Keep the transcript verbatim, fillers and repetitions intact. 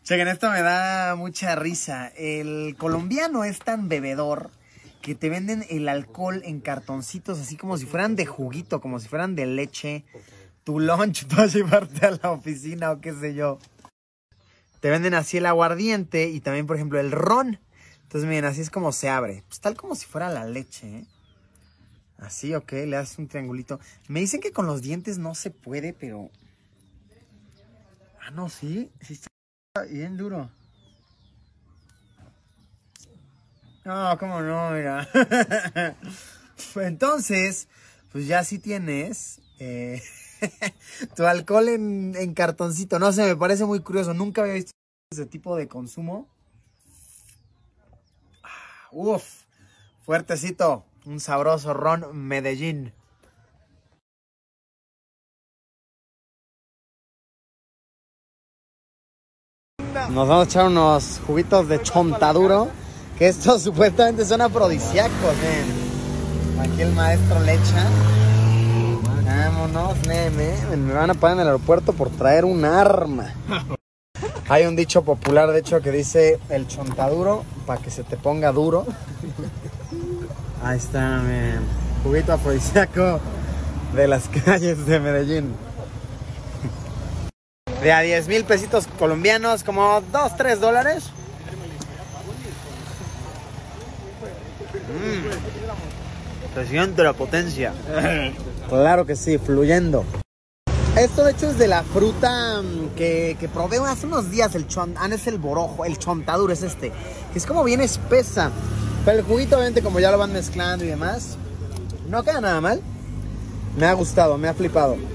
Chequen, esto me da mucha risa. El colombiano es tan bebedor que te venden el alcohol en cartoncitos así como si fueran de juguito, como si fueran de leche. Tu lunch para llevarte a la oficina o qué sé yo. Te venden así el aguardiente y también, por ejemplo, el ron. Entonces, miren, así es como se abre. Pues tal como si fuera la leche, ¿eh? Así, ok, le das un triangulito. Me dicen que con los dientes no se puede, pero... Ah, no, sí. Sí está bien duro. No, cómo no, mira. Entonces, pues ya sí tienes eh, tu alcohol en, en cartoncito. No sé, me parece muy curioso. Nunca había visto ese tipo de consumo. Uf, fuertecito. Un sabroso ron Medellín. Nos vamos a echar unos juguitos de chontaduro, que estos supuestamente son afrodisíacos, ¿eh? Aquí el maestro le echa. Vámonos, neme. Me van a pagar en el aeropuerto por traer un arma. Hay un dicho popular, de hecho, que dice el chontaduro para que se te ponga duro. Ahí está, man. Juguito afrodisíaco de las calles de Medellín. De a diez mil pesitos colombianos, como dos, tres dólares. Mm. Se siente la potencia. Claro que sí, fluyendo. Esto de hecho es de la fruta que, que probé hace unos días, el chon, ah, no es el borojo, el chontaduro es este, que es como bien espesa. Pero el juguito, obviamente, como ya lo van mezclando y demás, no queda nada mal. Me ha gustado, me ha flipado.